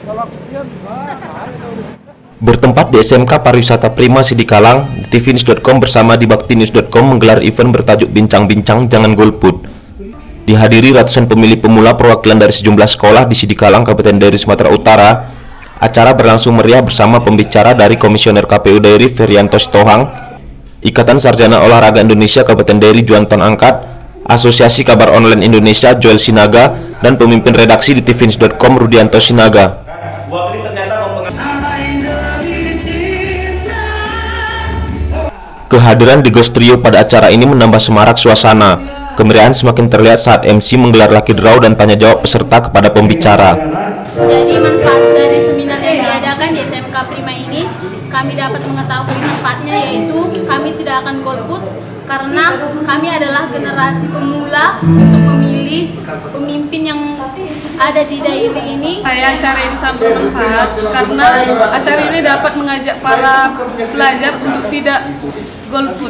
Bertempat di SMK Pariwisata Prima Sidikalang, tvnews.com bersama dibaktinews.com menggelar event bertajuk Bincang-Bincang Jangan Golput. Dihadiri ratusan pemilih pemula perwakilan dari sejumlah sekolah di Sidikalang, Kabupaten Dairi, Sumatera Utara. Acara berlangsung meriah bersama pembicara dari Komisioner KPU Dairi Ferianto Sitohang, Ikatan Sarjana Olahraga Indonesia Kabupaten Dairi Juanton Angkat, Asosiasi Kabar Online Indonesia Joel Sinaga, dan pemimpin redaksi di tvnews.com Rudianto Sinaga. Kehadiran di Ghost Trio pada acara ini menambah semarak suasana. Kemeriahan semakin terlihat saat MC menggelar lucky draw dan tanya jawab peserta kepada pembicara. Jadi manfaat dari seminar yang diadakan di SMK Prima ini, kami dapat mengetahui manfaatnya, yaitu kami tidak akan golput karena kami adalah generasi pemula untuk memilih pemimpin yang ada di Dairi ini. Acara ini sangat bermanfaat karena acara ini dapat mengajak para pelajar untuk tidak golput.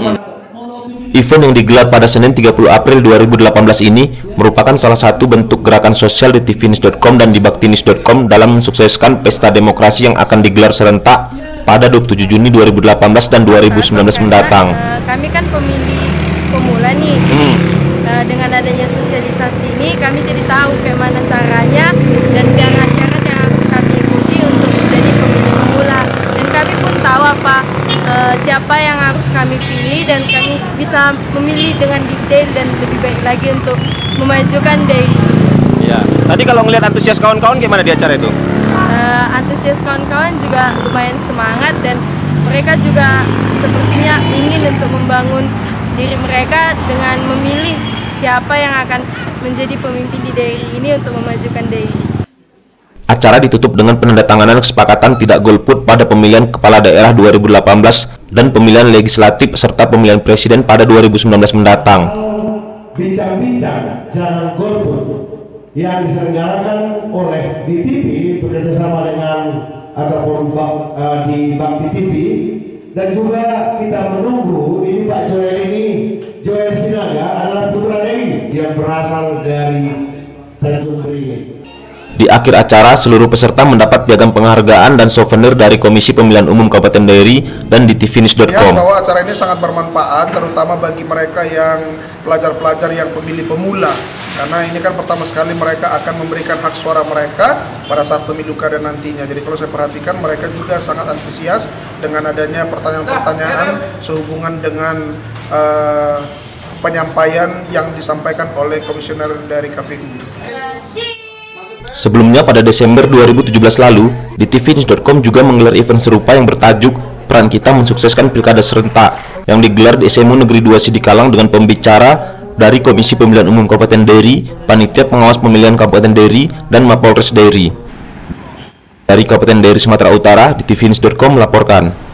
Event yang digelar pada Senin 30 April 2018 ini merupakan salah satu bentuk gerakan sosial di tvnews.com dan di baktinews.com dalam mensukseskan pesta demokrasi yang akan digelar serentak pada 27 Juni 2018 dan 2019 mendatang. Kami kan pemilih pemula nih. Dengan adanya sosialisasi ini kami jadi tahu bagaimana caranya dan syarat-syarat yang harus kami ikuti untuk menjadi pemilih pemula. Dan kami pun tahu siapa yang harus kami pilih, dan kami bisa memilih dengan detail dan lebih baik lagi untuk memajukan Dairi. Ya. Tadi kalau ngelihat antusias kawan-kawan gimana di acara itu? Antusias kawan-kawan juga lumayan semangat, dan mereka juga sepertinya ingin untuk membangun diri mereka dengan memilih siapa yang akan menjadi pemimpin di Dairi ini untuk memajukan Dairi. Acara ditutup dengan penandatanganan kesepakatan tidak golput pada pemilihan kepala daerah 2018 dan pemilihan legislatif serta pemilihan presiden pada 2019 mendatang. Bincang-bincang jangan golput yang diselenggarakan oleh DTV bekerjasama dengan ataupun di Bakti TV, dan juga kita menunggu ini Pak Joel Sinaga adalah putra Dairi yang berasal dari Tanjung Beringin. Di akhir acara, seluruh peserta mendapat piagam penghargaan dan souvenir dari Komisi Pemilihan Umum Kabupaten Dairi dan di tvnews.com. Bahwa acara ini sangat bermanfaat, terutama bagi mereka yang pelajar-pelajar yang pemilih pemula, karena ini kan pertama sekali mereka akan memberikan hak suara mereka pada saat pemilu kada nantinya. Jadi kalau saya perhatikan, mereka juga sangat antusias dengan adanya pertanyaan-pertanyaan sehubungan dengan penyampaian yang disampaikan oleh komisioner dari KPU. Sebelumnya pada Desember 2017 lalu, di tvnews.com juga menggelar event serupa yang bertajuk Peran Kita Mensukseskan Pilkada Serentak yang digelar di SMU Negeri 2 Sidikalang dengan pembicara dari Komisi Pemilihan Umum Kabupaten Dairi, Panitia Pengawas Pemilihan Kabupaten Dairi, dan Mapolres Dairi. Dari Kabupaten Dairi, Sumatera Utara, di tvnews.com melaporkan.